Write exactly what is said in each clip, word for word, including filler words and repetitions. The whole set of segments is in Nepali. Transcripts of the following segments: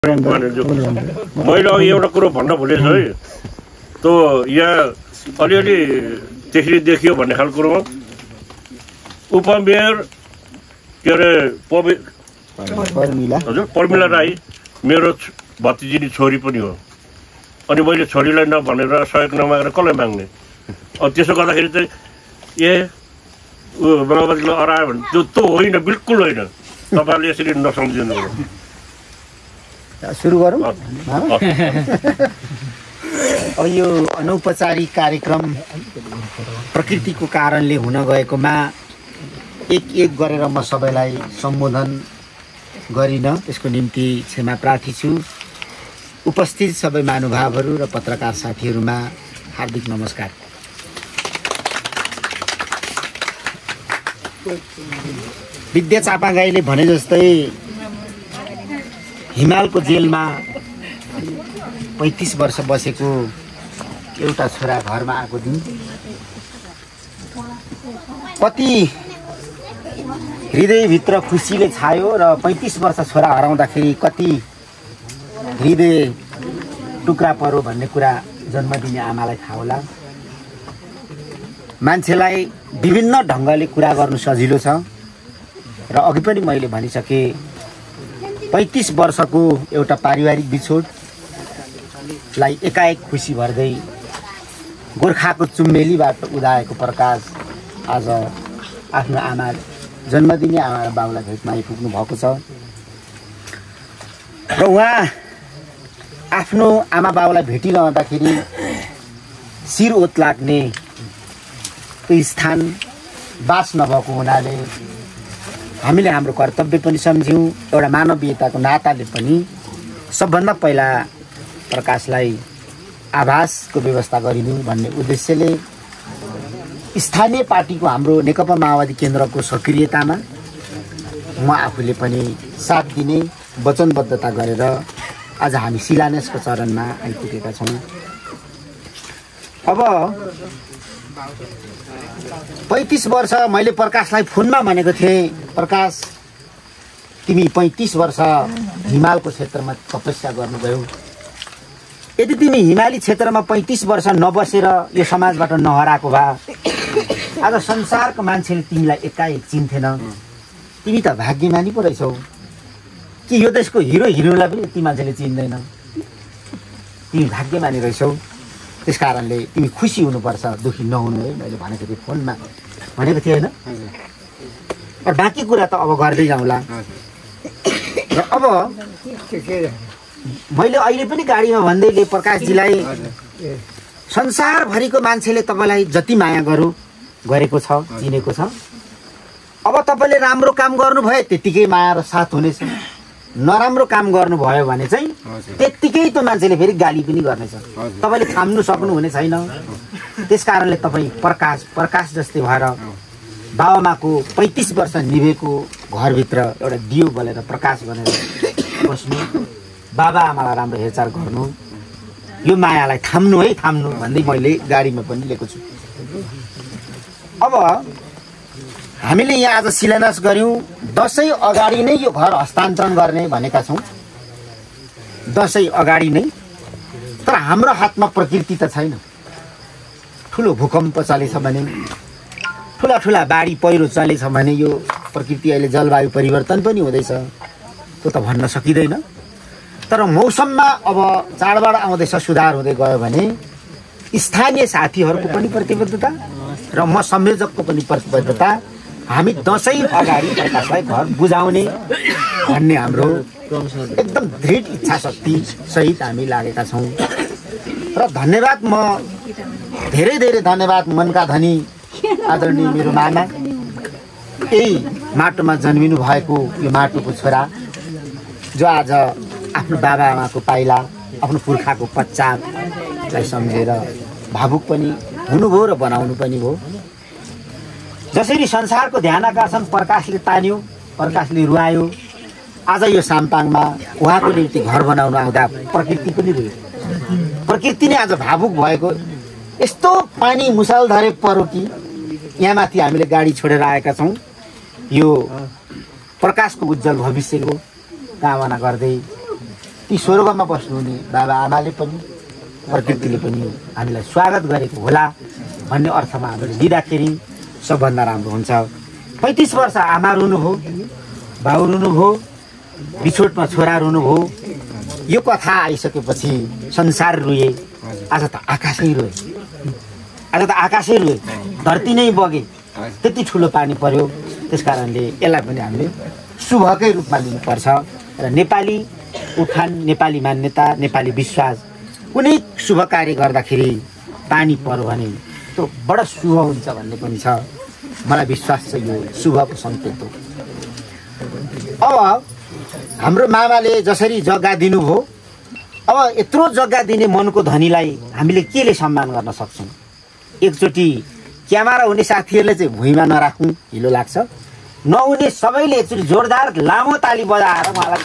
मैले अघि एउटा कुरो भन्न भुलेछु है, त्यो यहाँ अलिअलि त्यसरी देखियो भन्ने खालको कुरोमा उपमेयर के अरे पवि हजुर पर्मिला राई मेरो भतिजिनी छोरी पनि हो। अनि मैले छोरीलाई नभनेर सहयोग नमागेर कसलाई माग्ने? अनि त्यसो गर्दाखेरि चाहिँ ए ऊ माओवादीलाई हरायो भने त्यो त्यो होइन, बिल्कुल होइन। तपाईँले यसरी नसम्झिनु। सुरु गरौँ। अब यो अनौपचारिक कार्यक्रम प्रकृतिको कारणले हुन गएकोमा एक एक गरेर म सबैलाई सम्बोधन गरिन, त्यसको निम्ति क्षमा प्रार्थी छु। उपस्थित सबै महानुभावहरू र पत्रकार साथीहरूमा हार्दिक नमस्कार। विद्या चापागाईले भने जस्तै हिमालको जेलमा पैँतिस वर्ष बसेको एउटा छोरा घरमा आएको दिन कति हृदयभित्र खुसीले छायो र पैँतिस वर्ष छोरा हराउँदाखेरि कति हृदय टुक्रा परो भन्ने कुरा जन्मदिने आमालाई थाहा होला। मान्छेलाई विभिन्न ढङ्गले कुरा गर्नु सजिलो छ र अघि पनि मैले भनिसकेँ, पैँतिस वर्षको एउटा पारिवारिक बिछोडलाई एकाएक खुसी भर्दै गोर्खाको चुम्बेलीबाट उदाएको प्रकाश आज आफ्नो आमा जन्मदिने आमा र बाबुलाई भेट्न आइपुग्नु भएको छ र उहाँ आफ्नो आमा बाबुलाई भेटिरहँदाखेरि शिर ओत लाग्ने त्यो स्थान बास नभएको हुनाले हामीले हाम्रो कर्तव्य पनि सम्झ्यौँ। एउटा मानवीयताको नाताले पनि सबभन्दा पहिला प्रकाशलाई आवासको व्यवस्था गरिदिउँ भन्ने उद्देश्यले स्थानीय पार्टीको हाम्रो नेकपा माओवादी केन्द्रको सक्रियतामा म आफूले पनि साथ दिने वचनबद्धता गरेर आज हामी शिलान्यासको चरणमा आइपुगेका छौँ। अब पैँतिस वर्ष मैले प्रकाशलाई फोनमा भनेको थिएँ, प्रकाश तिमी पैँतिस वर्ष हिमालको क्षेत्रमा तपस्या गर्नुभयो, यदि तिमी हिमाली क्षेत्रमा पैँतिस वर्ष नबसेर यो समाजबाट नहराएको भए आज संसारको मान्छेले तिमीलाई एकाएक चिन्थेन। तिमी त भाग्यमानी पो रहेछौ कि यो देशको हिरो हिरोलाई पनि ती मान्छेले चिन्दैन। तिमी भाग्यमानी रहेछौ, त्यस कारणले तिमी खुसी हुनुपर्छ, दुखी नहुनु है मैले भनेको थिएँ फोनमा भनेको थिएँ होइन। र बाँकी कुरा त अब गर्दै जाउँला। र अब मैले अहिले पनि गाडीमा भन्दै थिएँ प्रकाशजीलाई, संसारभरिको मान्छेले तपाईँलाई जति माया गरौँ गरेको छ, चिनेको छ, अब तपाईँले राम्रो काम गर्नुभयो त्यत्तिकै माया र साथ हुनेछ, नराम्रो काम गर्नुभयो भने चाहिँ त्यत्तिकै त मान्छेले फेरि गाली पनि गर्नेछ, तपाईँले थाम्नु सक्नुहुने छैन। त्यस कारणले तपाईँ प्रकाश प्रकाश जस्तै भएर बाबामाको पैँतिस वर्ष निभेको घरभित्र एउटा दियो बलेर प्रकाश भनेर बस्नु, बाबा आमालाई राम्रो हेरचाह गर्नु, यो मायालाई थाम्नु है थाम्नु भन्दै मैले गाडीमा पनि लिएको छु। अब हामीले यहाँ आज शिलान्यास गऱ्यौँ, दसैँ अगाडि नै यो घर हस्तान्तरण गर्ने भनेका छौँ, दसैँ अगाडि नै। तर हाम्रो हातमा प्रकृति त छैन। ठुलो भूकम्प चलेछ भने, ठुला ठुला बाढी पहिरो चलेछ भने यो प्रकृति अहिले जलवायु परिवर्तन पनि हुँदैछ, त्यो त भन्न सकिँदैन। तर मौसममा अब चाडबाड आउँदैछ, सुधार हुँदै गयो भने स्थानीय साथीहरूको पनि प्रतिबद्धता र म संयोजकको पनि प्रतिबद्धता, हामी दसैँ अगाडि प्रकाशलाई घर बुझाउने भन्ने हाम्रो एकदम दृढ इच्छा शक्ति सहित हामी लागेका छौँ। र धन्यवाद, म धेरै धेरै धन्यवाद मनका धनी आदरणीय मेरो मामा, यही माटोमा जन्मिनु भएको यो माटोको छोरा जो आज आफ्नो बाबा आमाको पाइला, आफ्नो पुर्खाको पश्चातलाई सम्झेर भावुक पनि हुनुभयो र बनाउनु पनि भयो। जसरी संसारको ध्यान आकर्षण प्रकाशले तान्यो, प्रकाशले रुवायो, आज यो साम्पाङमा उहाँको निम्ति घर बनाउन आउँदा प्रकृति पनि रुयो। प्रकृति नै आज भावुक भएको, यस्तो पानी मुसलधारे परो कि यहाँ माथि हामीले गाडी छोडेर आएका छौँ। यो प्रकाशको उज्जवल भविष्यको कामना गर्दै ती स्वर्गमा बस्नुहुने बाबा आमाले पनि प्रकृतिले पनि हामीलाई स्वागत गरेको होला भन्ने अर्थमा हामीले लिँदाखेरि सबभन्दा राम्रो हुन्छ। पैँतिस वर्ष आमा रुनुभयो, बाउ रुनुभयो, बिछोटमा छोरा रुनुभयो। यो कथा आइसकेपछि संसार रुए, आज त आकाशै रोए, आज त आकाशै रोए, धरती नै बगे, त्यति ठुलो पानी पर्यो। त्यस कारणले यसलाई पनि हामीले शुभकै रूपमा लिनुपर्छ र नेपाली उखान, नेपाली मान्यता, नेपाली विश्वास कुनै शुभ कार्य गर्दाखेरि पानी पर्यो भने त्यो बडा शुभ हुन्छ भन्ने पनि छ। मलाई विश्वास छ यो शुभको सङ्केत हो। अब हाम्रो मामाले जसरी जग्गा दिनुभयो, अब यत्रो जग्गा दिने मनको धनीलाई हामीले केले सम्मान गर्न सक्छौँ? एकचोटि क्यामेरा हुने साथीहरूले चाहिँ भुइँमा नराखौँ, हिलो लाग्छ। नहुने सबैले एकचोटि जोरदार लामो ताली बजाएर उहाँलाई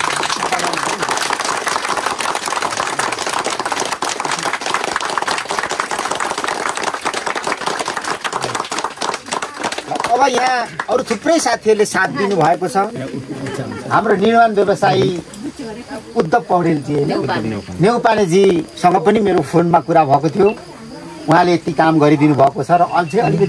अब यहाँ अरू थुप्रै साथीहरूले साथ दिनुभएको छ। हाम्रो निर्माण व्यवसायी उद्धव पौडेलजी, नेउपानेजीसँग पनि मेरो फोनमा कुरा भएको थियो। उहाँले यति काम गरिदिनु भएको छ र अझै अलिकति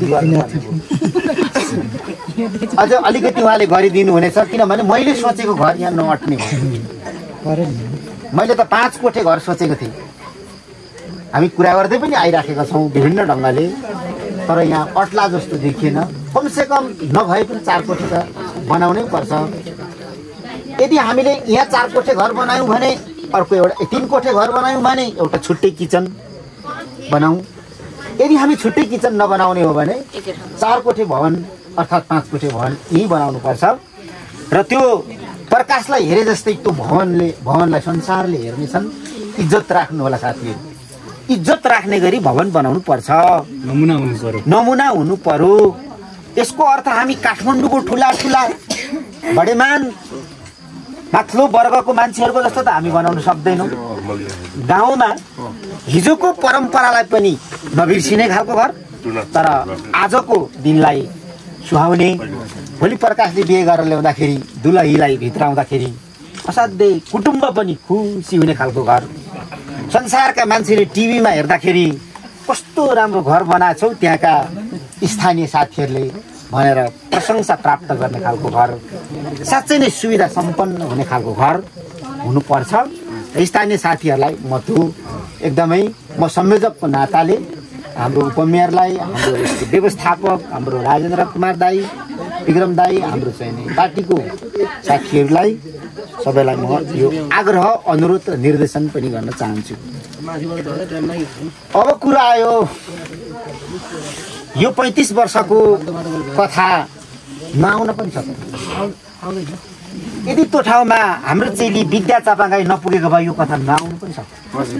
अझ अलिकति उहाँले गरिदिनु हुनेछ। किनभने मैले सोचेको घर यहाँ नअट्ने भयो। मैले त पाँच कोठे घर सोचेको थिएँ। हामी कुरा गर्दै पनि आइराखेका छौँ विभिन्न ढङ्गले, तर यहाँ अट्ला जस्तो देखिएन। कमसेकम नभए पनि चार कोठे त बनाउनै पर्छ। यदि हामीले यहाँ चार कोठे घर बनायौँ भने अर्को एउटा तिन कोठे घर बनायौँ भने एउटा छुट्टै किचन बनाऊँ। यदि हामी छुट्टै किचन नबनाउने हो भने चार कोठे भवन अर्थात् पाँच कोठे भवन यहीँ बनाउनु पर्छ। र त्यो प्रकाशलाई हेरे जस्तै त्यो भवनले भवनलाई संसारले हेर्नेछन्। इज्जत राख्नु होला साथीहरू, इज्जत राख्ने गरी भवन बनाउनु पर्छ। नमुना हुनु पर्यो, नमुना हुनु पर्यो। यसको अर्थ हामी काठमाडौँको ठुला ठुला बडेमान माथिल्लो वर्गको मान्छेहरूको जस्तो त हामी बनाउन सक्दैनौँ। गाउँमा हिजोको परम्परालाई पनि नबिर्सिने खालको घर, तर आजको दिनलाई सुहाउने। भोलि प्रकाशले बिहे गरेर ल्याउँदाखेरि दुलहीलाई भित्र आउँदाखेरि असाध्यै कुटुम्ब पनि खुसी हुने खालको घर। संसारका मान्छेले टिभीमा हेर्दाखेरि कस्तो राम्रो घर बनाएको छौ, त्यहाँका स्थानीय साथीहरूले भनेर प्रशंसा प्राप्त गर्ने खालको घर, साँच्चै नै सुविधा सम्पन्न हुने खालको घर हुनुपर्छ। स्थानीय साथीहरूलाई म त्यो एकदमै म संयोजकको नाताले हाम्रो उपमेयरलाई, हाम्रो व्यवस्थापक, हाम्रो राजेन्द्र कुमार दाई, विक्रम दाई, हाम्रो चाहिँ पार्टीको साथीहरूलाई सबैलाई म यो आग्रह, अनुरोध र निर्देशन पनि गर्न चाहन्छु। अब कुरा आयो यो पैँतिस वर्षको कथा नआउन पनि सक्छ। यदि त्यो ठाउँमा हाम्रो चेली विद्या चापागाई नपुगेको भए यो कथा नआउनु पनि सक्छ।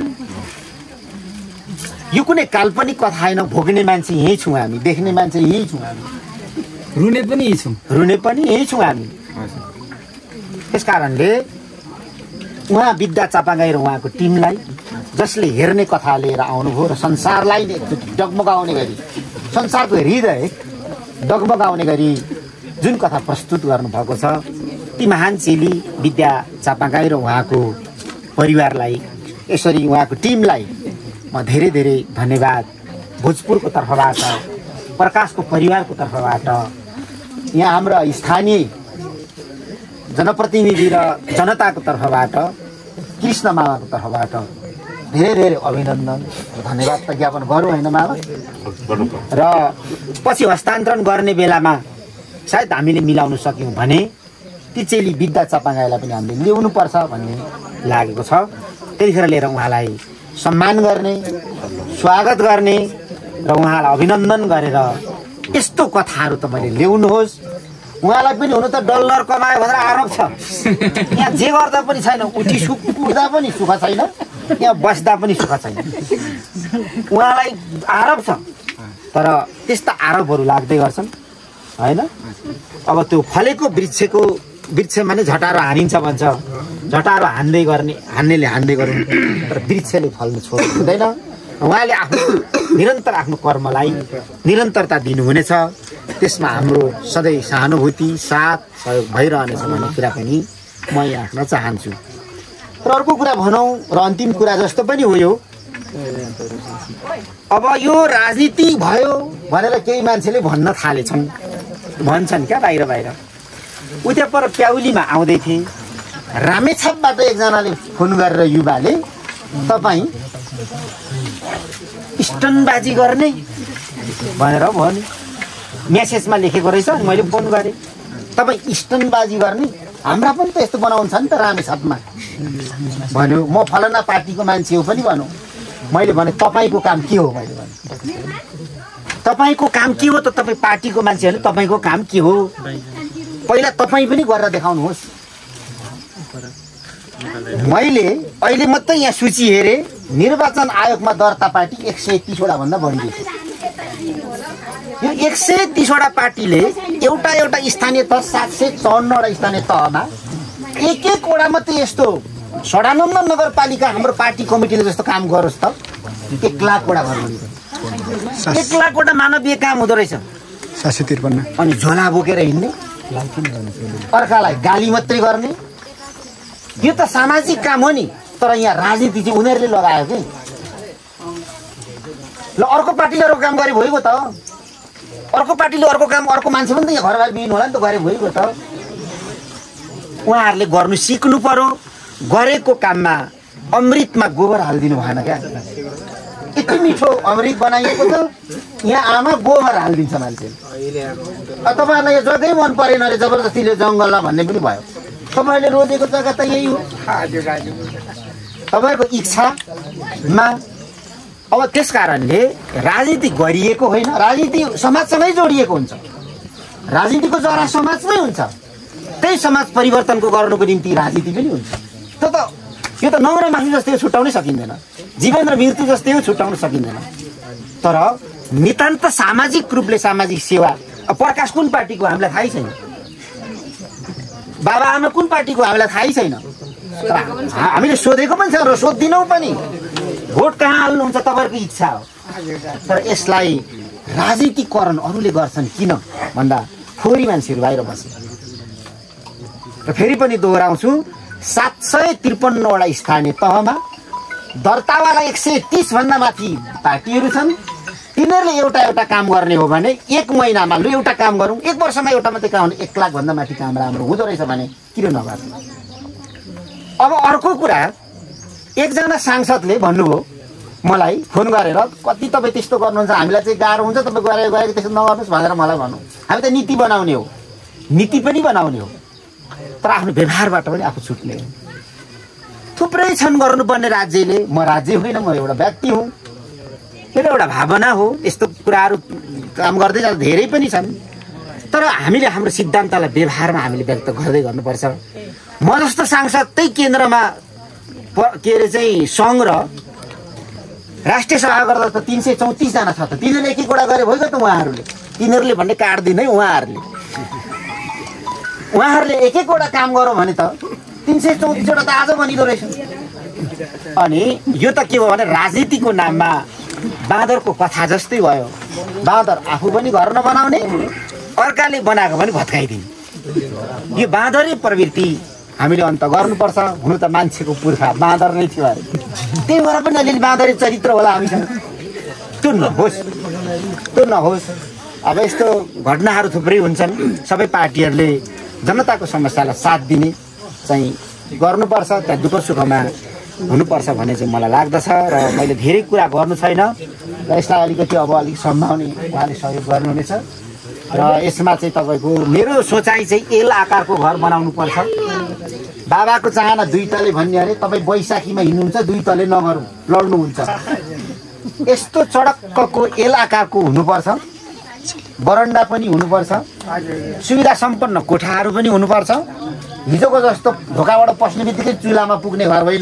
यो कुनै काल्पनिक कथा होइन। भोग्ने मान्छे यहीँ छौँ हामी, देख्ने मान्छे यहीँ छौँ हामी, रुने पनि यहीँ छौँ, रुने पनि यहीँ छौँ हामी। त्यस कारणले उहाँ विद्या चापागाई र उहाँको टिमलाई, जसले हेर्ने कथा लिएर आउनुभयो र संसारलाई डगमगाउने गरी, संसारको हृदय डगमगाउने गरी जुन कथा प्रस्तुत गर्नुभएको छ, ती महान चेली विद्या चापागाई र उहाँको परिवारलाई, यसरी उहाँको टिमलाई म धेरै धेरै धन्यवाद भोजपुरको तर्फबाट, प्रकाशको परिवारको तर्फबाट, यहाँ हाम्रा स्थानीय जनप्रतिनिधि र जनताको तर्फबाट, कृष्ण मामाको तर्फबाट धेरै धेरै अभिनन्दन धन्यवाद त ज्ञापन गरौँ होइन मामा। र पछि हस्तान्तरण गर्ने बेलामा सायद हामीले मिलाउन सक्यौँ भने ती चेली विद्या चापागाईलाई पनि हामीले ल्याउनुपर्छ भन्ने लागेको छ। त्यतिखेर लिएर उहाँलाई सम्मान गर्ने, स्वागत गर्ने र उहाँलाई अभिनन्दन गरेर यस्तो कथाहरू त मैले ल्याउनुहोस्। उहाँलाई पनि हुनु त डलर कमायो भनेर आरोप छ। यहाँ जे गर्दा पनि छैन, उठी सुख उठ्दा पनि सुख छैन, यहाँ बस्दा पनि सुख छैन। उहाँलाई आरोप छ, तर त्यस्ता आरोपहरू लाग्दै गर्छन् होइन। अब त्यो फलेको वृक्षको वृक्षमा नै झटारो हानिन्छ भन्छ, झटारो हान्दै गर्ने हान्नेले हान्दै गर्नु, तर वृक्षले फल्नु छोड्नु हुँदैन। उहाँले आफ्नो निरन्तर आफ्नो कर्मलाई निरन्तरता दिनुहुनेछ। त्यसमा हाम्रो सधैँ सहानुभूति, साथ, सहयोग भइरहनेछ भन्ने कुरा पनि म यहाँ राख्न चाहन्छु। र अर्को कुरा भनौँ र अन्तिम कुरा जस्तो पनि हो यो, अब यो राजनीति भयो भनेर केही मान्छेले भन्न थालेछन्, भन्छन् क्या बाहिर बाहिर। उता पर प्याउलीमा आउँदै थिए, रामेछापबाट एकजनाले फोन गरेर युवाले तपाईँ स्टनबाजी गर्ने भनेर भन्यो, मेसेजमा लेखेको रहेछ। मैले फोन गरेँ, तपाईँ स्टनबाजी गर्ने, हाम्रा पनि त यस्तो बनाउँछ नि त रामेछापमा भन्यो। म फलाना पार्टीको मान्छे हो पनि भनौँ। मैले भने तपाईँको काम के हो? मैले भने तपाईँको काम के हो त? तपाईँ पार्टीको मान्छे हो, तपाईँको काम के हो? पहिला तपाईँ पनि गरेर देखाउनुहोस्। मैले अहिले मात्रै यहाँ सूची हेरेँ, निर्वाचन आयोगमा दर्ता पार्टी एक सय तिसवटा भन्दा बढी छ। यो एक सय तिसवटा पार्टीले एउटा एउटा स्थानीय तह सात सय चौवन्नवटा स्थानीय तहमा एक एकवटा मात्रै यस्तो सडानन्द नगरपालिका हाम्रो पार्टी कमिटीले जस्तो काम गरोस् त। एक लाखवटा घर बनिन्छ, एक लाखवटा मानवीय काम हुँदो रहेछ। सात सय त्रिपन्न अनि झोला बोकेर हिँड्ने, अर्कालाई गाली मात्रै गर्ने, यो त सामाजिक काम हो नि। तर यहाँ राजनीति चाहिँ उनीहरूले लगायो कि ल अर्को पार्टीले अर्को काम गरे भइगयो त। अर्को पार्टीले अर्को काम, अर्को मान्छे पनि त यहाँ घरबार बिहिन होला नि त, गरे भइगयो त। उहाँहरूले गर्नु सिक्नु पर्यो। गरेको काममा अमृतमा गोबर हालिदिनु भएन क्या। यति मिठो अमृत बनाइएको छ, यहाँ आमा गोबर हालिदिन्छ मान्छे। तपाईँहरूलाई यो जग्गै मन परेन अरे जबरजस्तीले जङ्गलमा भन्ने पनि भयो। तपाईँहरूले रोजेको जग्गा त यही हो, तपाईँको इच्छामा। अब त्यस कारणले राजनीति गरिएको होइन, राजनीति समाजसँगै जोडिएको हुन्छ। राजनीतिको जरा समाजमै हुन्छ। त्यही समाज परिवर्तनको गर्नुको निम्ति राजनीति पनि हुन्छ। त्यो त यो त नौरा माथि जस्तै छुट्याउनै सकिँदैन, जीवन र मृत्यु जस्तै छुट्याउन सकिँदैन। तर नितान्त सामाजिक रूपले सामाजिक सेवा। प्रकाश कुन पार्टीको हामीलाई थाहै छैन, बाबा आमा कुन पार्टीको हामीलाई थाहै छैन। हामीले सोधेको पनि छ र सोधिदिनौँ पनि। भोट कहाँ हाल्नुहुन्छ तपाईँहरूको इच्छा हो, तर यसलाई राजनीतिकरण अरूले गर्छन् किन भन्दा थोरै मान्छेहरू बाहिर बसे। र फेरि पनि दोहोऱ्याउँछु, सात सय त्रिपन्नवटा स्थानीय तहमा दर्तावाला एक सय तिस भन्दा माथि पार्टीहरू छन्। तिनीहरूले एउटा एउटा काम गर्ने हो भने एक महिनामा लु एउटा काम गरौँ, एक वर्षमा एउटा मात्रै काम, एक लाख भन्दा माथि काम राम्रो हुँदो रहेछ भने किन नगर्नु? अब अर्को कुरा, एकजना सांसदले भन्नुभयो मलाई फोन गरेर, कति तपाईँ त्यस्तो गर्नुहुन्छ, हामीलाई चाहिँ गाह्रो हुन्छ, तपाईँ गएर गएर त्यस्तो नगर्नुहोस् भनेर मलाई भन्नु। हामी त नीति बनाउने हो, नीति पनि बनाउने हो, तर आफ्नो व्यवहारबाट पनि आफू छुट्ने हो। थुप्रै छन् गर्नुपर्ने राज्यले। म राज्य होइन, म एउटा व्यक्ति हुँ, मेरो एउटा भावना हो। यस्तो कुराहरू काम गर्दै जाँदा धेरै पनि छन्, तर हामीले हाम्रो सिद्धान्तलाई व्यवहारमा हामीले व्यक्त गर्दै गर्नुपर्छ। म जस्तो सांसद त्यही केन्द्रमा के अरे चाहिँ सङ्घ र राष्ट्रिय सभा गर्दा त तिन सय चौतिसजना छ त। तिनीहरूले एक एकवटा गरे भइगयो त। उहाँहरूले तिनीहरूले भन्ने काट्दिन है, उहाँहरूले उहाँहरूले एक एकवटा काम गरौँ भने त तिन सय चौतिसवटा त आज बनिँदो रहेछ। अनि यो त के भयो भने राजनीतिको नाममा बाँदरको कथा जस्तै भयो। बाँदर आफू पनि घर नबनाउने, अर्काले बनाएको पनि भत्काइदिने। यो बाँदरै प्रवृत्ति हामीले अन्त गर्नुपर्छ। हुनु त मान्छेको पुर्खा बाँदर नै थियो अरे, त्यही भएर पनि अलिअलि बाँदरी चरित्र होला हामीसँग। त्यो नहोस्, त्यो नहोस्। अब यस्तो घटनाहरू थुप्रै हुन्छन्। सबै पार्टीहरूले जनताको समस्यालाई साथ दिने चाहिँ गर्नुपर्छ, त्यहाँ दुःख सुखमा हुनुपर्छ भन्ने चाहिँ मलाई लाग्दछ। र मैले धेरै कुरा गर्नु छैन र यसलाई अलिकति अब अलिक सम्झाउने उहाँले सहयोग गर्नुहुनेछ। र यसमा चाहिँ तपाईँको मेरो सोचाइ चाहिँ एल आकारको घर बनाउनुपर्छ। बाबाको चाहना दुई तले भन्ने अरे, तपाईँ बैशाखीमा हिँड्नुहुन्छ दुई तले नगरौँ, लड्नुहुन्छ। यस्तो चडक्कको एल आकारको हुनुपर्छ, बरन्डा पनि हुनुपर्छ, सुविधा सम्पन्न कोठाहरू पनि हुनुपर्छ। हिजोको जस्तो ढोकाबाट पस्ने बित्तिकै चुलामा पुग्ने घर होइन।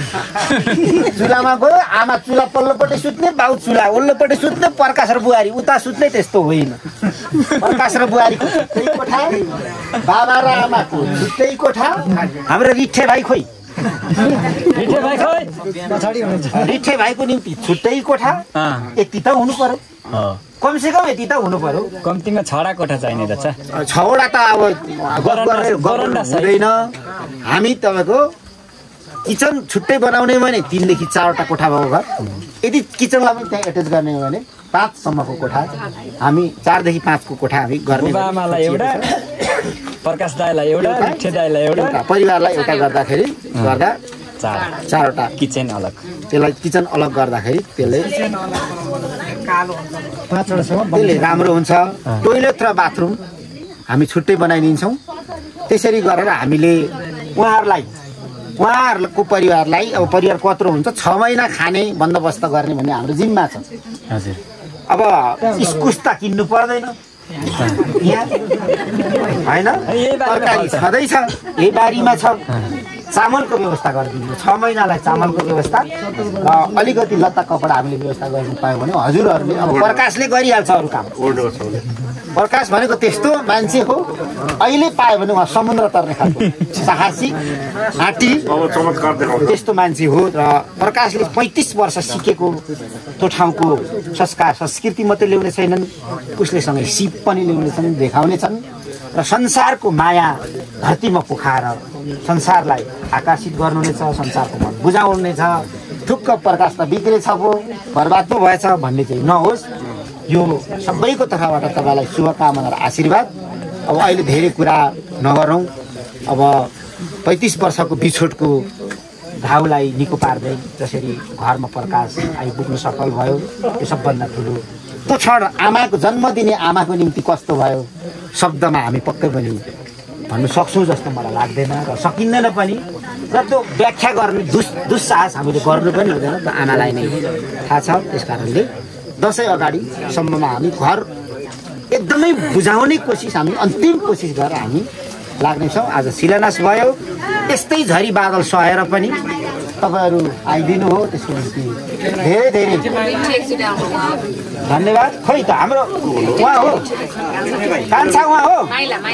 चुलामा गयो, आमा चुला पल्लोपट्टि सुत्ने, बाउ चुला ओल्लोपट्टि सुत्ने, प्रकाश र बुहारी उता सुत्ने, त्यस्तो होइन। प्रकाश र बुहारीको छुट्टै कोठा, बाबा र आमाको छुट्टै कोठा। हाम्रो रिठे भाइ खोइ, रिठे भाइको निम्ति छुट्टै कोठा, यति त हुनु पर्यो। कमसेकम यति त हुनु पर्यो। कम्तीमा छवटा कोठा चाहिने रहेछ। छवटा त अब हुँदैन। हामी तपाईँको किचन छुट्टै बनाउने भने तीनदेखि चारवटा कोठा भएको घर, यदि किचनलाई पनि त्यहाँ एट्याच गर्ने हो भने पाँचसम्मको कोठा, हामी चारदेखि पाँचको कोठा हामी गर्ने। बुबाआमालाई एउटा, प्रकाश दाइलाई एउटा, रिठे दाइलाई एउटा, परिवारलाई एउटा गर्दाखेरि गर्दा चार चारवटा किचन अलग, त्यसलाई किचन अलग गर्दाखेरि त्यसले त्यसले राम्रो हुन्छ। टोइलेट र बाथरुम हामी छुट्टै बनाइदिन्छौँ। त्यसरी गरेर हामीले उहाँहरूलाई उहाँहरूको परिवारलाई अब परिवार कत्रो हुन्छ छ महिना खाने बन्दोबस्त गर्ने भन्ने हाम्रो जिम्मा छ। हजुर अब इस्कुस त किन्नु पर्दैन यहाँ होइन, तरकारी छँदैछ, यही बारीमा छ। चामलको व्यवस्था गरिदिनु, छ महिनालाई चामलको व्यवस्था र अलिकति लत्ता कपडा हामीले व्यवस्था गर्नु पायो भने हजुरहरूले अब प्रकाशले गरिहाल्छ अरू काम। प्रकाश भनेको त्यस्तो मान्छे हो, अहिले पायो भने उहाँ समुद्र तर्ने खालको साहसी हाँटी त्यस्तो मान्छे हो। र प्रकाशले पैँतिस वर्ष सिकेको त्यो ठाउँको संस्कार संस्कृति मात्रै ल्याउने छैनन्, उसले सँगै सिप पनि ल्याउने छन्, देखाउने छन् र संसारको माया धरतीमा पोखाएर संसारलाई आकर्षित गर्नुहुनेछ, संसारको मन बुझाउनेछ। ठुक्क प्रकाश त बिग्रेछ पो, बर्बाद पो भएछ भन्ने चाहिँ नहोस्। यो सबैको तर्फबाट तपाईँलाई शुभकामना र आशीर्वाद। अब अहिले धेरै कुरा नगरौँ, अब पैँतिस वर्षको बिछोडको घाउलाई निको पार्दै जसरी घरमा प्रकाश आइपुग्नु सफल भयो, त्यो सबभन्दा ठुलो। त्यो क्षण आमाको जन्म दिने आमाको निम्ति कस्तो भयो शब्दमा हामी पक्कै पनि भन्नु सक्छौँ जस्तो मलाई लाग्दैन र सकिँदैन पनि। र त्यो व्याख्या गर्ने दुस् दुस्साहस हामीले गर्नु पनि हुँदैन, त्यो आमालाई नै थाहा छ। त्यस कारणले दसैँ अगाडिसम्ममा हामी घर एकदमै बुझाउने कोसिस, हामी अन्तिम कोसिस गरेर हामी लाग्नेछौँ। आज शिलान्यास भयो, यस्तै झरी बादल सहेर पनि तपाईँहरू आइदिनु हो, त्यसको निम्ति धेरै धेरै धन्यवाद। खोइ त हाम्रो उहाँ हो कान्छा, उहाँ हो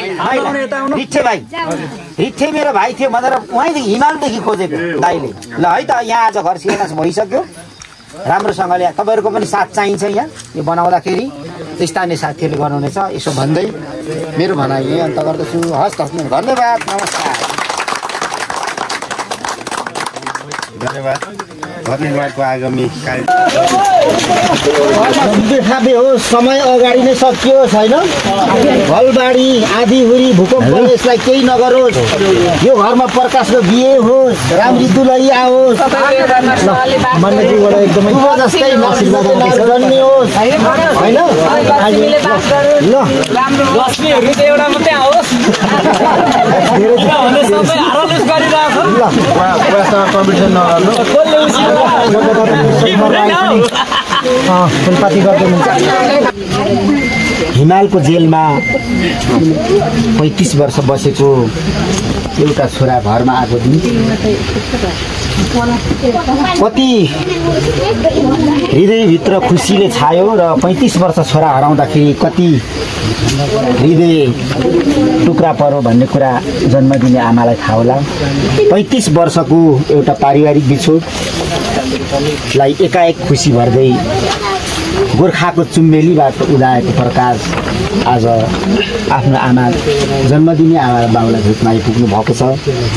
रिठे भाइ, रिठे मेरो भाइ थियो भनेर उहाँदेखि हिमालदेखि खोजेको दाइले। ल है त यहाँ आज घर शिलान्यास भइसक्यो राम्रोसँगले। तपाईँहरूको पनि साथ चाहिन्छ यहाँ यो बनाउँदाखेरि, स्थानीय साथीहरूले गर्नुहुनेछ। यसो भन्दै मेरो भनाइ यही अन्त गर्दछु। हस् त, धन्यवाद, नमस्कार। धन्यवाद। घर निर्माणको आगामी देखाबे हो, समय अगाडि नै सकियोस् होइन। घलबाडी आधी हुरी भूकम्प यसलाई केही नगरोस्। यो घरमा प्रकाशको बिहे होस्, राम्री दुलही आओस्, एकदमै जस्तै जन्मियोस् होइन। ल लक्ष्मीहरू त एउटा मात्रै आओस्, कम्पिटिसन नगर्नु, फुलपाती गर्दै हिमालको जेलमा पैँतिस वर्ष बसेको एउटा छोरा घरमा आएको दिन कति हृदयभित्र खुसीले छायो र पैँतिस वर्ष छोरा हराउँदाखेरि कति हृदय टुक्रा परो भन्ने कुरा जन्मदिने आमालाई थाहा होला। पैँतिस वर्षको एउटा पारिवारिक बिछोडलाई एकाएक खुसी भर्दै गोर्खाको चुम्बेलीबाट उदाएको प्रकाश आज आफ्नो आमा जन्मदिने आमा बाउलाई भेट्न आइपुग्नु भएको छ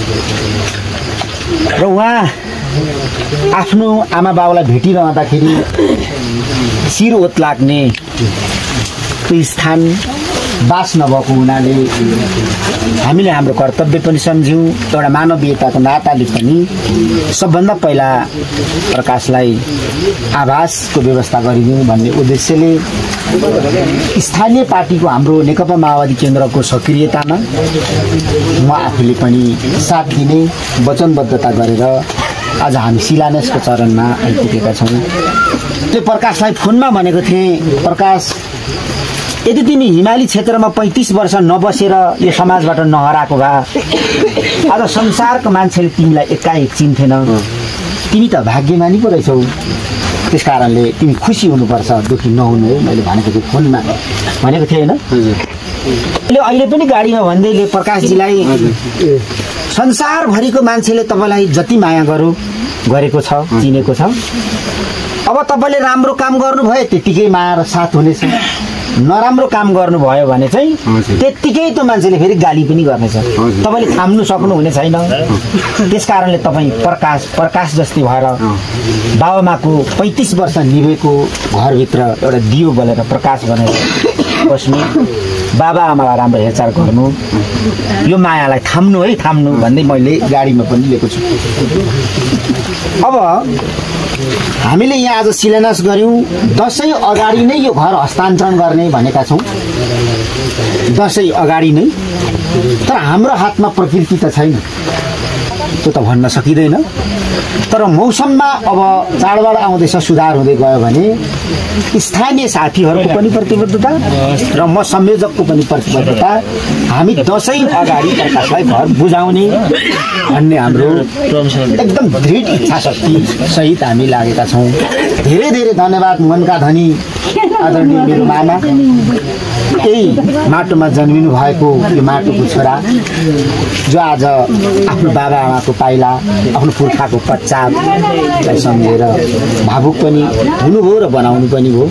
र उहाँ आफ्नो आमा बाउलाई भेटिरहँदाखेरि शिर ओत लाग्ने त्यो स्थान बास नभएको हुनाले हामीले हाम्रो कर्तव्य पनि सम्झ्यौँ। एउटा मानवीयताको नाताले पनि सबभन्दा पहिला प्रकाशलाई आवासको व्यवस्था गरिदिउँ भन्ने उद्देश्यले स्थानीय पार्टीको हाम्रो नेकपा माओवादी केन्द्रको सक्रियतामा म आफूले पनि साथ दिने वचनबद्धता गरेर आज हामी शिलान्यासको चरणमा आइपुगेका छौँ। त्यो प्रकाशलाई फोनमा भनेको थिएँ, प्रकाश यदि तिमी हिमाली क्षेत्रमा पैँतिस वर्ष नबसेर यो समाजबाट नहराएको भए आज संसारको मान्छेले तिमीलाई एकाएक चिन्थेन। तिमी त भाग्यमानी पो रहेछौ, त्यस कारणले तिमी खुसी हुनुपर्छ, दुःखी नहुनु है। मैले भनेको थिएँ फोनमा भनेको थिएँ होइन। अहिले पनि गाडीमा भन्दैले प्रकाशजीलाई संसारभरिको मान्छेले तपाईँलाई जति माया गरौँ गरेको छ, चिनेको छ। अब तपाईँले राम्रो काम गर्नुभयो त्यतिकै माया र साथ हुनेछ। नराम्रो काम गर्नुभयो भने चाहिँ त्यत्तिकै त्यो मान्छेले फेरि गाली पनि गर्नेछ। तपाईँले थाम्नु सक्नुहुने छैन। त्यस कारणले तपाईँ प्रकाश प्रकाश जस्तै भएर बाबुआमाको पैँतिस वर्ष निभेको घरभित्र एउटा दियो बलेर प्रकाश बनेर बस्नु, बाबा आमालाई राम्रो हेरचाह गर्नु, यो मायालाई थाम्नु है थाम्नु भन्दै मैले गाडीमा पनि लिएको छु। अब हामीले यहाँ आज शिलान्यास गऱ्यौँ, दसैँ अगाडि नै यो घर हस्तान्तरण गर्ने भनेका छौँ, दसैँ अगाडि नै। तर हाम्रो हातमा प्रकृति त छैन, त्यो त भन्न सकिँदैन। तर मौसममा अब चाडबाड आउँदैछ, सुधार हुँदै गयो भने स्थानीय साथीहरूको पनि प्रतिबद्धता र म संयोजकको पनि प्रतिबद्धता, हामी दसैँ अगाडि प्रकाशलाई घर बुझाउने भन्ने हाम्रो एकदम दृढ इच्छा शक्ति सहित हामी लागेका छौँ। धेरै धेरै धन्यवाद मनका धनी आदरणीय मेरो मामा, यही माटोमा जन्मिनु भएको यो माटोको छोरा जो आज आफ्नो बाबा आमाको पाइला, आफ्नो पुर्खाको पश्चातलाई सम्झेर भावुक पनि हुनुभयो र बनाउनु पनि भयो।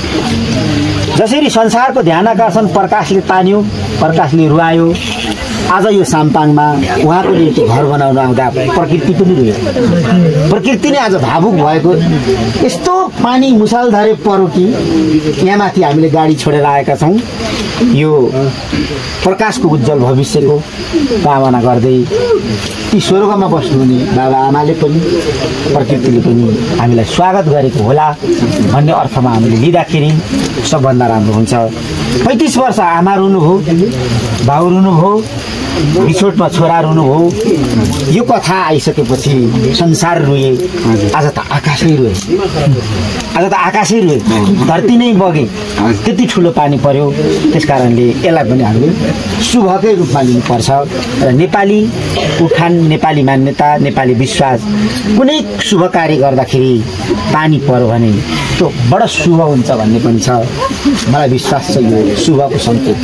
जसरी संसारको ध्यान आकर्षण प्रकाशले तान्यो, प्रकाशले रुवायो, आज यो साम्पाङमा उहाँको निम्ति घर बनाउन आउँदा प्रकृति पनि रुयो। प्रकृति नै आज भावुक भएको। यस्तो पानी मुसलधारे परो कि यहाँ माथि हामीले गाडी छोडेर आएका छौँ। यो प्रकाशको उज्जवल भविष्यको कामना गर्दै ती स्वर्गमा बस्नुहुने बाबा आमाले पनि प्रकृतिले पनि हामीलाई स्वागत गरेको होला भन्ने अर्थमा हामीले लिँदाखेरि सबभन्दा राम्रो हुन्छ। पैँतिस वर्ष आमा रुनुभयो, भाउ रुनुभयो, बिछोटमा छोरा रुनुभयो। यो कथा आइसकेपछि संसार रुए, आज त आकाशै रुए, आज त आकाशै रुए, धरती नै बगे, त्यति ठुलो पानी पर्यो। त्यस कारणले यसलाई पनि हामीले शुभकै रूपमा लिनुपर्छ र नेपाली उठान, नेपाली मान्यता, नेपाली विश्वास, कुनै शुभ कार्य गर्दाखेरि पानी पर्यो भने त्यो बडो शुभ हुन्छ भन्ने पनि छ। मलाई विश्वास छ यो शुभको सङ्केत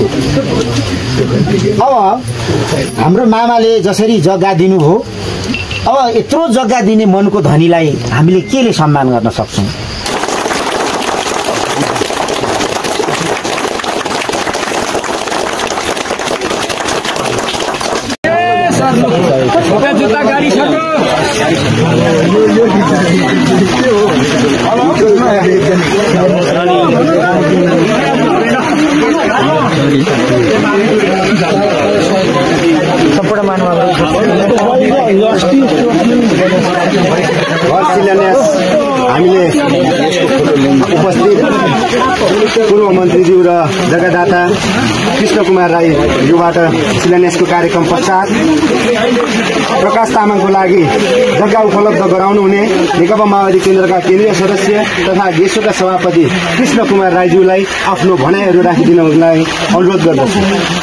हो। अब हाम्रो मामाले जसरी जग्गा दिनुभयो, अब यत्रो जग्गा दिने मनको धनीलाई हामीले केले सम्मान गर्न सक्छौँ? शिलान्यास हामीले उपस्थित पूर्व मन्त्रीज्यू र जग्गादाता कृष्ण कुमार राईज्यूबाट शिलान्यासको कार्यक्रम पश्चात प्रकाश तामाङको लागि जग्गा उपलब्ध गराउनु हुने नेकपा माओवादी केन्द्रका केन्द्रीय सदस्य तथा देशका सभापति कृष्ण कुमार राईज्यूलाई आफ्नो भनाइहरू राखिदिनलाई अनुरोध गर्दछु।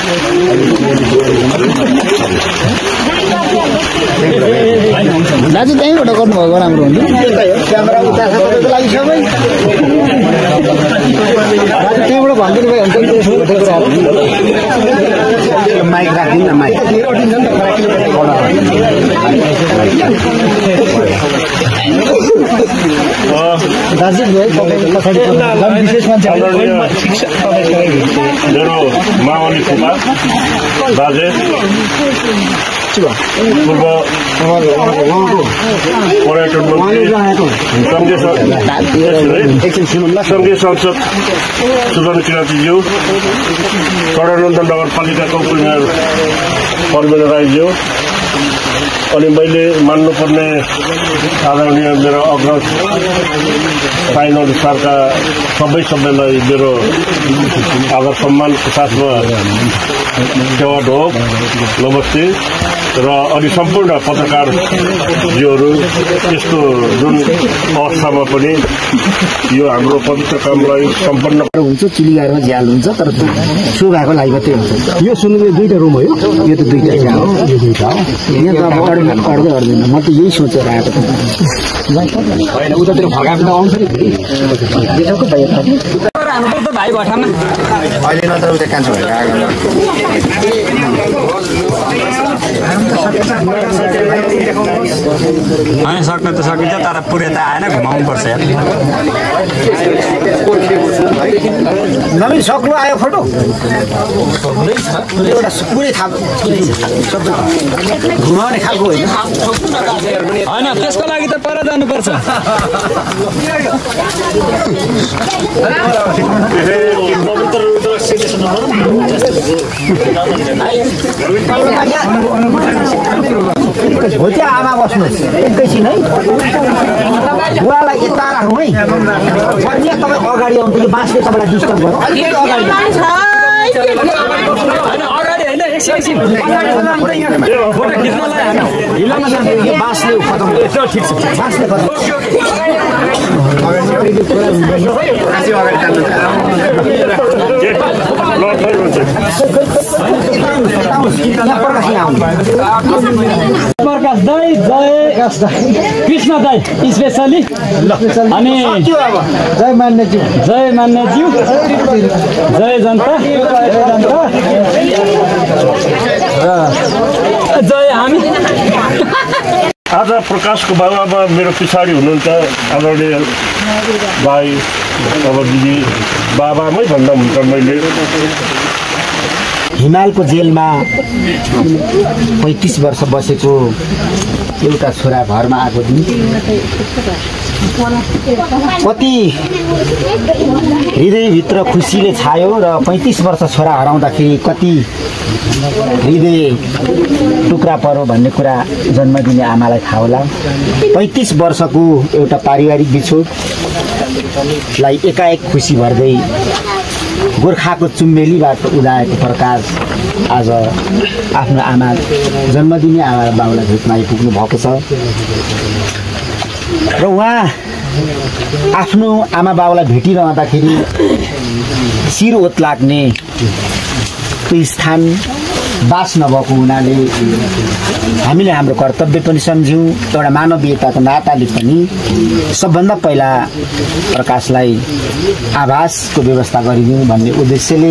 दाजु त्यहीँबाट गर्नुभएको राम्रो हुन्छ। क्यामेरा उता छ तपाईँको लागि सबै दाजु त्यहीँबाट भनिदिनु भयो भने माइक राखिदिनु न, माइक दाजु विशेष मान्छे मेरो मावली फुपा बाजे पूर्व पर्यटन मन्त्री सङ्घीय संसद सुदन किराँतीज्यू, कडनन्द नगरपालिकाको उपमेयर परमेन्द्र राईज्यू, अनि मैले मान्नुपर्ने आदरणीय मेरो अग्रज पाइन अनुसारका सबै सबैलाई मेरो आदर सम्मानको साथमा सेवा ढोक नमस्ते र अनि सम्पूर्ण पत्रकारज्यूहरू यस्तो जुन अवस्थामा पनि यो हाम्रो पवित्र कामलाई सम्पन्न हुन्छ। चिलिगारमा झ्याल हुन्छ तर त्यो सो भएको लागि मात्रै हुन्छ। यो सुन्नु दुईवटा रुम हो, यो यो त दुईवटा झ्याल हो, यो दुईवटा हो। यहाँ त अब अड्दैन अड्दै अड्दैन, म त यही सोचेर आएको थिएँ। होइन उतातिर फर्काएको त आउँछ नि। जानुपर्छ भाइ भठामा अहिले नत्र उता कान्छ भनेर अनि सक्न त सकिन्छ तर पुरै त आएन घुमाउनु पर्छ यार नवीन सक्नु आयो फोटो एउटा पुरै थाहा घुमाउने खालको होइन होइन त्यसको लागि त पर जानुपर्छ हो त्यहाँ आमा बस्नुहोस् एकैछिन है बुवालाई यता राखौँ है तपाईँ अगाडि आउनु यो बाँसले तपाईँलाई डिस्टर्ब गर्नु अलिकति अगाडि अगाडि होइन एकछिन फोटो खिच्नलाई हामी हिलोमा जान्छ यो बाँसले खतम ठिक छ बाँसले खतम प्रकाश दाई जय कृष्ण दाई स्पेसली अनि जय मान्यज्यू जय मान्यज्यू जय जनता जय हामी आज प्रकाशको बाबामा मेरो पछाडि हुनुहुन्छ आदरणीय भाइ अब दिदी बाबामै भन्दा हुन्छ मैले हिमालको जेलमा पैँतिस वर्ष बसेको एउटा छोरा घरमा आएको दिन कति हृदयभित्र खुसीले छायो र पैँतिस वर्ष छोरा हराउँदाखेरि कति हृदय टुक्रा परो भन्ने कुरा जन्म दिने आमालाई थाहा होला। पैँतिस वर्षको एउटा पारिवारिक बिछोडलाई एकाएक खुसी भर्दै गोर्खाको चुम्बेलीबाट उदाएको प्रकाश आज आफ्नो आमा जन्मदिने आमा बाउलाई भेट्न आइपुग्नु भएको छ र उहाँ आफ्नो आमा बाउलाई भेटिरहँदाखेरि शिर ओत लाग्ने त्यो स्थान बास नभएको हुनाले हामीले हाम्रो कर्तव्य पनि सम्झ्यौँ एउटा मानवीयताको नाताले पनि सबभन्दा पहिला प्रकाशलाई आवासको व्यवस्था गरिदिउँ भन्ने उद्देश्यले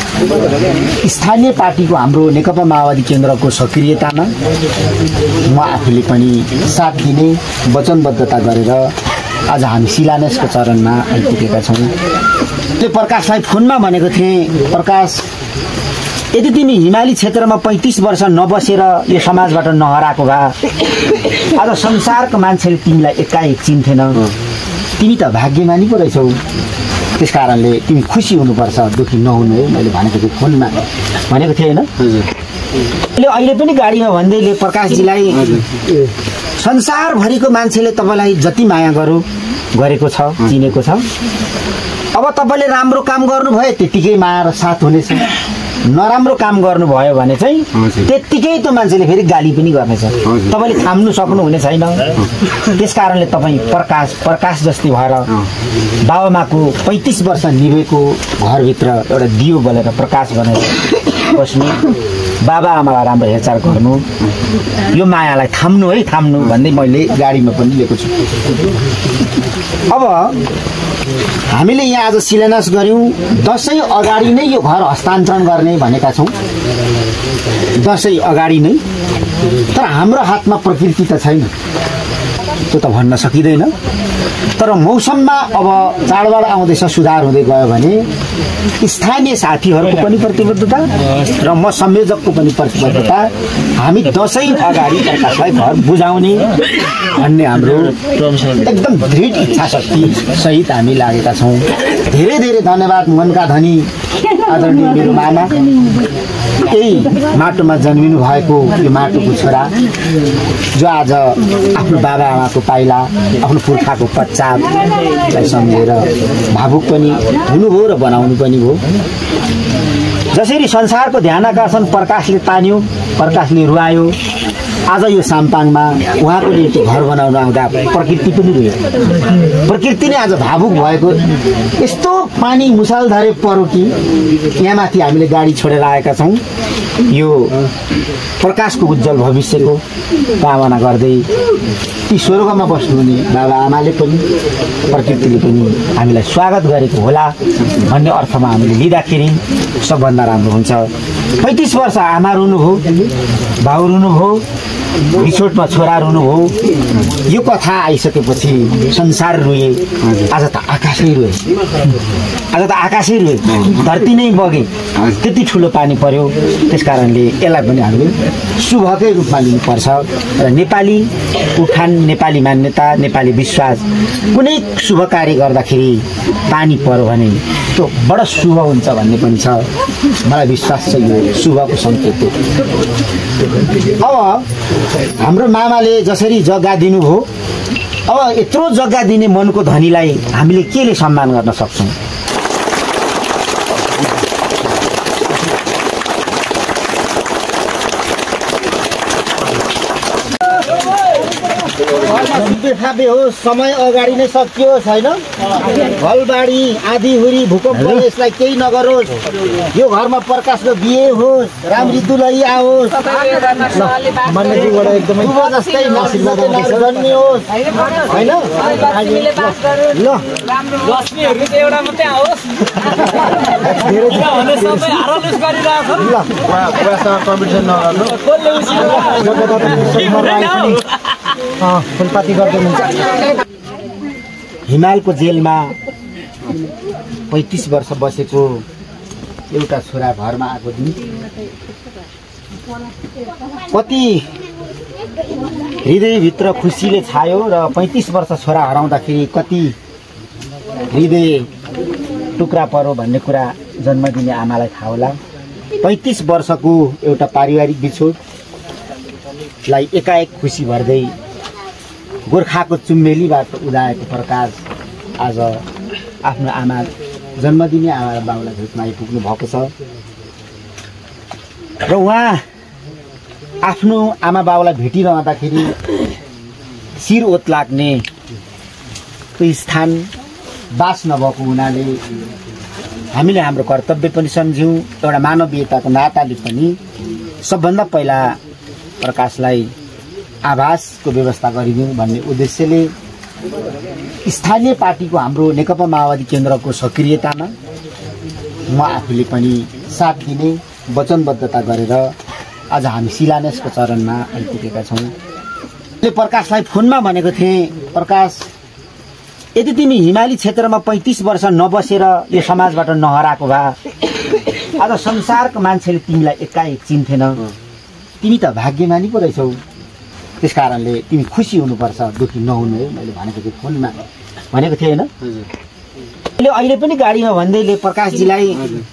स्थानीय पार्टीको हाम्रो नेकपा माओवादी केन्द्रको सक्रियतामा म आफूले पनि साथ दिने वचनबद्धता गरेर आज हामी शिलान्यासको चरणमा आइपुगेका छौँ। त्यो प्रकाशलाई फोनमा भनेको थिएँ, प्रकाश यदि तिमी हिमाली क्षेत्रमा पैँतिस वर्ष नबसेर यो समाजबाट नहराएको भए आज संसारको मान्छेले तिमीलाई एकाएक चिन्थेन। तिमी त भाग्यमानी पो रहेछौ, त्यस कारणले तिमी खुसी हुनुपर्छ, दुःखी नहुनु है। मैले भनेको थिएँ फोनमा भनेको थिएँ होइन। अहिले पनि गाडीमा भन्दैले प्रकाशजीलाई संसारभरिको मान्छेले तपाईँलाई जति माया गरौँ गरेको छ, चिनेको छ, अब तपाईँले राम्रो काम गर्नुभयो त्यतिकै माया र साथ हुनेछ, नराम्रो काम गर्नुभयो भने चाहिँ त्यत्तिकै त्यो मान्छेले फेरि गाली पनि गर्नेछ, तपाईँले थाम्नु सक्नु हुने छैन। त्यस कारणले तपाईँ प्रकाश प्रकाश जस्तै भएर बाबामाको पैँतिस वर्ष निभेको घरभित्र एउटा दियो बलेर प्रकाश भनेर बस्नु, बाबा आमालाई राम्रो हेरचाह गर्नु, यो मायालाई थाम्नु है, थाम्नु भन्दै मैले गाडीमा पनि लिएको छु। अब हामीले यहाँ आज शिलान्यास गऱ्यौँ, दसैँ अगाडि नै यो घर हस्तान्तरण गर्ने भनेका छौँ, दसैँ अगाडि नै। तर हाम्रो हातमा प्रकृति त छैन, त्यो त भन्न सकिँदैन। तर मौसममा अब चाडबाड आउँदैछ, सुधार हुँदै गयो भने स्थानीय साथीहरूको पनि प्रतिबद्धता र म संयोजकको पनि प्रतिबद्धता, हामी दसैँ अगाडि प्रकाशलाई घर बुझाउने भन्ने हाम्रो एकदम दृढ इच्छा शक्ति सहित हामी लागेका छौँ। धेरै धेरै धन्यवाद मनका धनी आदरणीय मेरो मामा, यही माटोमा जन्मिनु भएको यो माटोको छोरा जो आज आफ्नो बाबा आमाको पाइला, आफ्नो पुर्खाको पश्चातलाई सम्झेर भावुक पनि हुनुभयो र बनाउनु पनि भयो। जसरी संसारको ध्यान आकर्षण प्रकाशले तान्यो, प्रकाशले रुवायो, आज यो साम्पाङमा उहाँको निम्ति घर बनाउन आउँदा प्रकृति पनि रोयो। प्रकृति नै आज भावुक भएको यस्तो पानी मुसलधारे पर्यो कि यहाँ माथि हामीले गाडी छोडेर आएका छौँ। यो प्रकाशको उज्जवल भविष्यको कामना गर्दै ती स्वर्गमा बस्नुहुने बाबा आमाले पनि प्रकृतिले पनि हामीलाई स्वागत गरेको होला भन्ने अर्थमा हामीले लिँदाखेरि सबभन्दा राम्रो हुन्छ। पैँतिस वर्ष आमा रुनुभयो, भाउ रुनुभयो, बिछोटमा छोरा रुनुभयो। यो कथा आइसकेपछि संसार रोए, आज त आकाशै रोए, आज त आकाशै रोए, धरती नै बगे, त्यति ठुलो पानी पर्यो। त्यस कारणले यसलाई पनि हामीले शुभकै रूपमा लिनुपर्छ र नेपाली उठान, नेपाली मान्यता, नेपाली विश्वास कुनै शुभ कार्य गर्दाखेरि पानी पर्यो भने त्यो बडो शुभ हुन्छ भन्ने पनि छ। मलाई विश्वास छ यो शुभको सङ्केत हो। अब हाम्रो मामाले जसरी जग्गा दिनुभयो, अब यत्रो जग्गा दिने मनको धनीलाई हामीले केले सम्मान गर्न सक्छौँ? बेफाबे हो, समय अगाडि नै सकियो छैन। घलबाडी आँधीहुरी भूकम्प यसलाई केही नगरोस्। यो घरमा प्रकाशको बिहे होस्, राम्री दुलही आओस्, जस्तै जन्मियोस् होइन। ल फुलपाती गर्दै हुन्छ। हिमालको जेलमा पैँतिस वर्ष बसेको एउटा छोरा घरमा आएको दिन कति हृदयभित्र खुसीले छायो र पैँतिस वर्ष छोरा हराउँदाखेरि कति हृदय टुक्रा पर्यो भन्ने कुरा जन्मदिने आमालाई थाहा होला। पैँतिस वर्षको एउटा पारिवारिक बिछोडलाई एकाएक खुसी भर्दै गोर्खाको चुम्बेलीबाट उदाएको प्रकाश आज आफ्नो आमा जन्मदिने आमा र बाउलाई भेट्न आइपुग्नु भएको छ र उहाँ आफ्नो आमा बाउलाई भेटिरहँदाखेरि शिर ओत लाग्ने त्यो स्थान बास नभएको हुनाले हामीले हाम्रो कर्तव्य पनि सम्झ्यौँ। एउटा मानवीयताको नाताले पनि सबभन्दा पहिला प्रकाशलाई आवासको व्यवस्था गरिदिउँ भन्ने उद्देश्यले स्थानीय पार्टीको हाम्रो नेकपा माओवादी केन्द्रको सक्रियतामा म आफूले पनि साथ दिने वचनबद्धता गरेर आज हामी शिलान्यासको चरणमा आइपुगेका छौँ। प्रकाशलाई फोनमा भनेको थिएँ, प्रकाश यदि तिमी हिमाली क्षेत्रमा पैँतिस वर्ष नबसेर यो समाजबाट नहराएको भए आज संसारको मान्छेले तिमीलाई एकाएक चिन्थेन। तिमी त भाग्यमानी पो रहेछौ। त्यस कारणले तिमी खुसी हुनुपर्छ, दुःखी नहुनु है। मैले भनेको थिएँ फोनमा भनेको थिएँ होइन। अहिले अहिले पनि गाडीमा भन्दैले प्रकाशजीलाई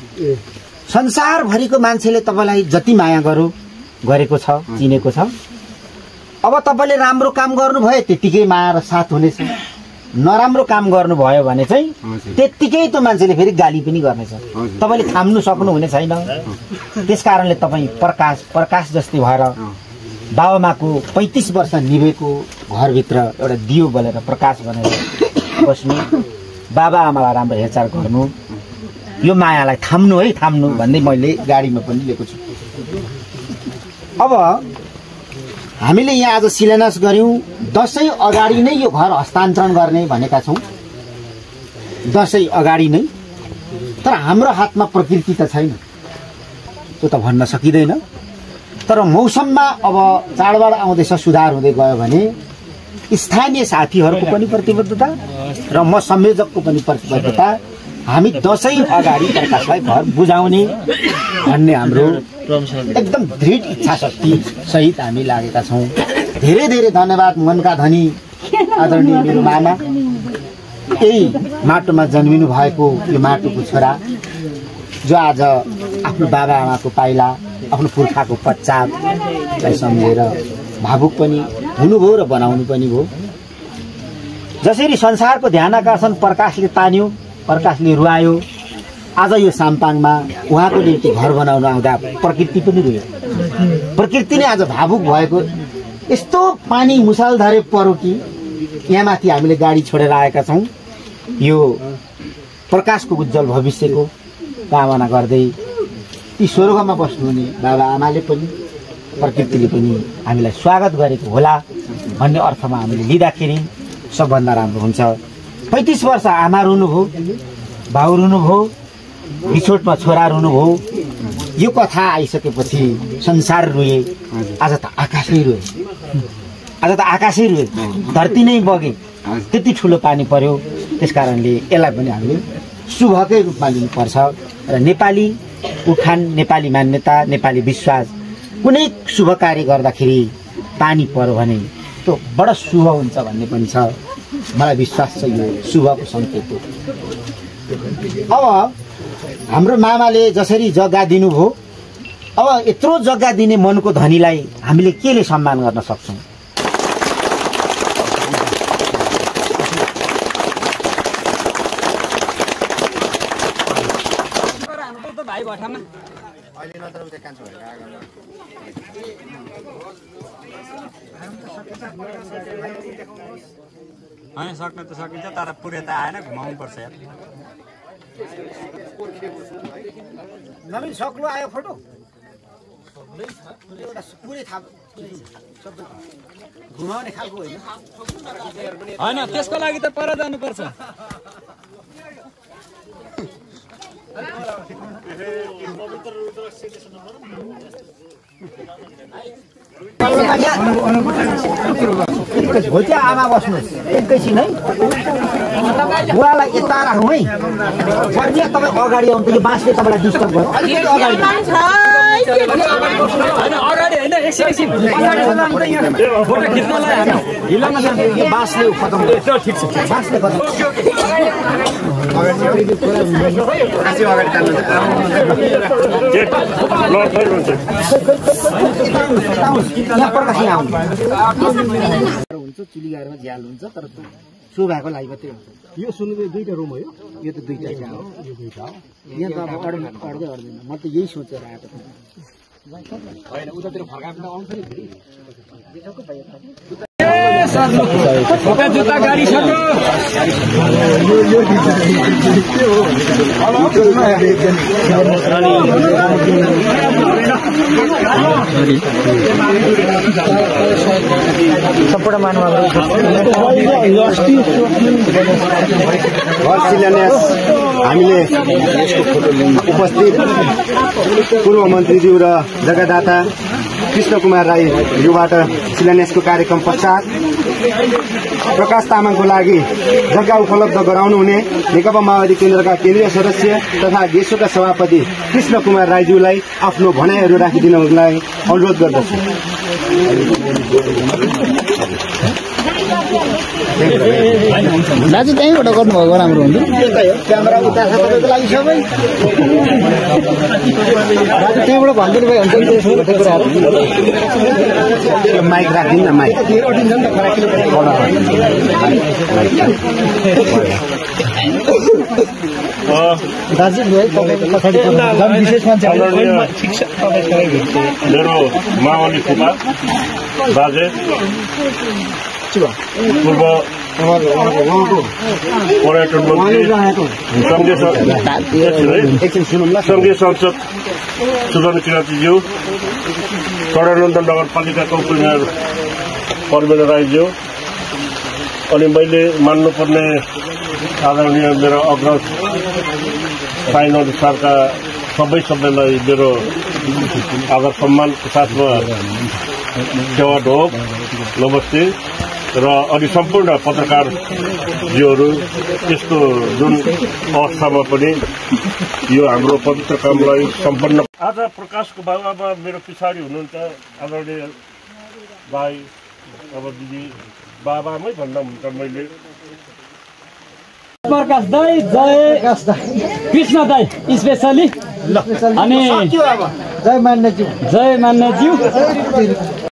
संसारभरिको मान्छेले तपाईँलाई जति माया गरौँ गरेको छ, चिनेको छ। अब तपाईँले राम्रो काम गर्नुभयो त्यत्तिकै माया र साथ हुनेछ, नराम्रो काम गर्नुभयो भने चाहिँ त्यत्तिकै त मान्छेले फेरि गाली पनि गर्नेछ। तपाईँले थाम्नु सक्नु हुने छैन। त्यस कारणले तपाईँ प्रकाश प्रकाश जस्तै भएर बाबामाको पैँतिस वर्ष निभेको घरभित्र एउटा दियो बलेर प्रकाश बनेर बस्नु, बाबा आमालाई राम्रो हेरचाह गर्नु, यो मायालाई थाम्नु है, थाम्नु भन्दै मैले गाडीमा पनि लिएको छु। अब हामीले यहाँ आज शिलान्यास गऱ्यौँ, दसैँ अगाडि नै यो घर हस्तान्तरण गर्ने भनेका छौँ, दसैँ अगाडि नै। तर हाम्रो हातमा प्रकृति त छैन, त्यो त भन्न सकिँदैन। तर मौसममा अब चाडबाड आउँदैछ, सुधार हुँदै गयो भने स्थानीय साथीहरूको पनि प्रतिबद्धता र म संयोजकको पनि प्रतिबद्धता, हामी दसैँ अगाडि प्रकाशलाई घर बुझाउने भन्ने हाम्रो एकदम दृढ इच्छा शक्ति सहित हामी लागेका छौँ। धेरै धेरै धन्यवाद मनका धनी आदरणीय मेरो मामा, यही माटोमा जन्मिनु भएको यो माटोको छोरा जो आज आफ्नो बाबा आमाको पाइला, आफ्नो पुर्खाको पश्चातलाई सम्झेर भावुक पनि हुनुभयो र बनाउनु पनि भयो। जसरी संसारको ध्यान आकर्षण प्रकाशले तान्यो, प्रकाशले रुवायो, आज यो साम्पाङमा उहाँको निम्ति घर बनाउन आउँदा प्रकृति पनि रोयो। प्रकृति नै आज भावुक भएको यस्तो पानी मुसलधारे पर्यो कि यहाँ माथि हामीले गाडी छोडेर आएका छौँ। यो प्रकाशको उज्जवल भविष्यको कामना गर्दै ती स्वर्गमा बस्नुहुने बाबा आमाले पनि प्रकृतिले पनि हामीलाई स्वागत गरेको होला भन्ने अर्थमा हामीले लिँदाखेरि सबभन्दा राम्रो हुन्छ। पैँतिस वर्ष आमा रुनुभयो, भाउ रुनुभयो, बिछोटमा छोरा रुनुभयो। यो कथा आइसकेपछि संसार रोए, आज त आकाशै रोए, आज त आकाशै रोए, धरती नै बगे, त्यति ठुलो पानी पर्यो। त्यस कारणले यसलाई पनि हामीले शुभकै रूपमा लिनुपर्छ र नेपाली उखान, नेपाली मान्यता, नेपाली विश्वास कुनै शुभ कार्य गर्दाखेरि पानी पर्यो भने त्यो बडो शुभ हुन्छ भन्ने पनि छ। मलाई विश्वास छ यो शुभको सङ्केत हो। अब हाम्रो मामाले जसरी जग्गा दिनुभयो, अब यत्रो जग्गा दिने मनको धनीलाई हामीले केले सम्मान गर्न सक्छौँ? होइन सक्न त सकिन्छ, तर पुरै त आएन, घुमाउनु पर्छ यार। नवीन सक्नु आयो फोटो पुरै थाहा घुमाउने खालको होइन होइन, त्यसको लागि त पर जानुपर्छ। हो त्यहाँ आमा बस्नुहोस् एकैछिन है, बुवालाई यता राखौँ है। तपाईँ अगाडि आउनु, यो बाँसले तपाईँलाई डिस्टर्ब गर्यो। अलिकति अगाडि होइन, अगाडि होइन, एकछिन एकछिन फोटो खिच्नलाई हामी हिलामा जान्छ। यो बाँसले खतम गर्यो। ठिक छ, बाँसले खतम यहाँ प्रकाश यहाँ आउनु हुन्छ, चुली गाडीमा झ्याल हुन्छ, तर सो भएको लागि मात्रै हुन्छ। यो सुन्नु दुईटा रुम हो, यो यो त दुईटा हो, यो दुईटा हो। यहाँ त अब अड्दै अड्दै अड्दैन। म त यही सोचेर आएको थिएँ। होइन, उतातिर फर्काएर आउँछ नि फेरि। जुत्ता गाडी सक्यो। सम्पूर्ण मानवहरू घर शिलान्यास हामीले उपस्थित पूर्व मन्त्रीज्यू र जग्गादाता कृष्ण कुमार राईज्यूबाट शिलान्यासको कार्यक्रम पश्चात प्रकाश तामाङको लागि जग्गा उपलब्ध गराउनु हुने नेकपा माओवादी केन्द्रका केन्द्रीय सदस्य तथा देशका सभापति कृष्ण कुमार राईज्यूलाई आफ्नो भनाइहरू राखिदिनलाई अनुरोध गर्दछु। दाजु त्यहीँबाट गर्नुभएको राम्रो हुन्छ। क्यामेरा उता छ तपाईँको लागि सबै दाजु त्यहीँबाट भनिदिनु भयो हुन्छ। यो माइक राखिदिनु न, माइक दाजु विशेष मान्छे मेरो मावली फुपा बाजे पूर्व पर्यटन मन्त्री सङ्घीय संसद सुदन किराँतीज्यू, षडानन्द नगरपालिकाको उपमेयर परमेन्द्र राईज्यू, अनि मैले मान्नुपर्ने आदरणीय मेरो अग्रज साइन अनुसारका सबै सबैलाई मेरो आदर सम्मानको साथमा सेवा ढोक नमस्ते। र अनि सम्पूर्ण पत्रकारजीहरू यस्तो जुन अवस्थामा पनि यो हाम्रो पवित्र कामलाई सम्पन्न। आज प्रकाशको बाबामा मेरो पछाडि हुनुहुन्छ आदरणीय भाइ, अब दिदी बाबामै भन्दा हुन्छ। मैले प्रकाश दाई, जय कृष्ण दाई स्पेसली, अनि जय मान्यज्यू, जय मान्यज्यू।